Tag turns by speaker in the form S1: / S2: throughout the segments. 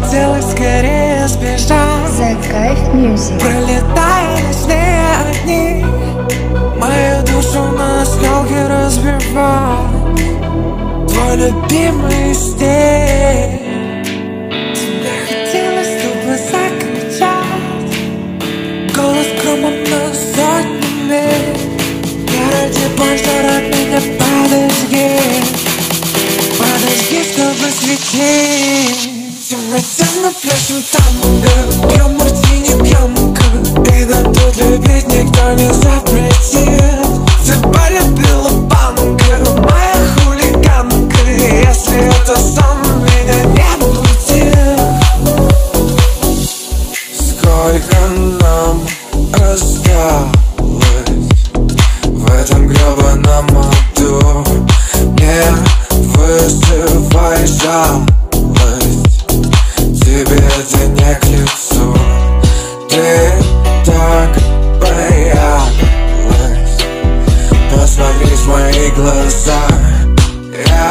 S1: хотелось скорее сбежать.
S2: ZaKaiffmusic.
S1: Пролетая ночные огни, мою душу на осколки разбивает твой любимый стиль. Тебе хотелось в глаза кричать, голос громом на сотни миль. Я ради больше от меня подожди, чтобы светить. Темно пляшем танго, пьем мартини, пьянка, и нам тут любить никто не запретит. Ты полюбила банка, моя хулиганка, если это сон, меня не будет. Сколько нам осталось в этом гребаном аду? Не вызывай жалость, тебе это не к лицу. Ты так боялась, посмотри в мои глаза. Я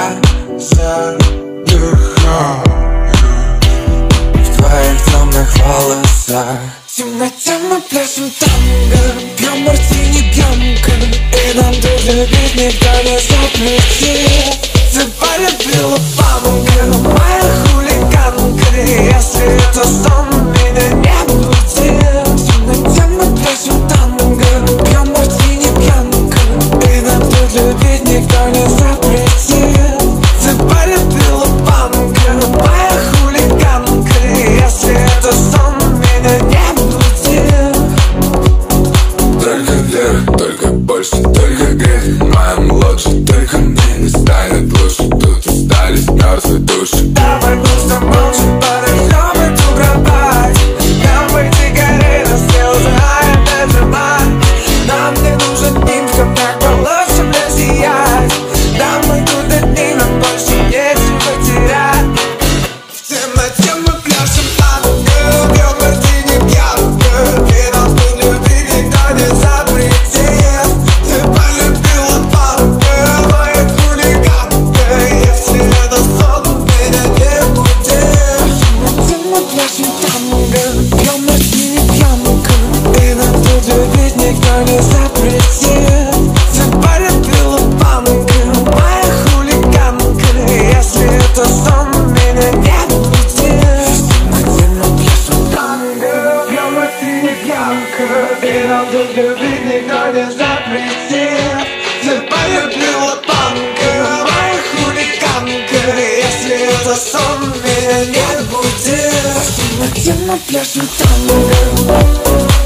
S1: задыхаюсь в твоих темных волосах. Темно пляшем танго, пьем мартини, пьянка, и нам тут любить никто не запретит. Ты полюбила банка, моя хулиганка, если это сон, меня не будет. Темно пляшем танго, пьем мартини, пьянка, и нам тут любить никто не запретит. Ты полюбила банка, моя хулиганка, если это сон, меня не будет. Только вверх, только больше, только грех. Моим лучше, только мне не станет лучше. Тут остались мертвые души. Давай просто молча подождем эту кровать. Нам выйти горей, нас не узнает даже мать. Нам не нужен нимф, как получше мне сиять. Да мы тут одни, нам больше нечего терять. В темноте мы пляшем танго, пьем мартини, пьянка, и нам тут любить никто не запретит. Ты полюбила банка, моя хулиганка, если это сон, меня не будет. Мы пляшем танго, пьем мартини, пьянка, и нам тут любить никто не запретит. Ты полюбила банка, моя хулиганка, если это сон, меня не будет. Мы пляшем танго, пьем мартини, пьянка, и нам тут любить никто не запретит. Ты полюбила банка, моя хулиганка, если это сон, меня не будет. Мы пляшем танго.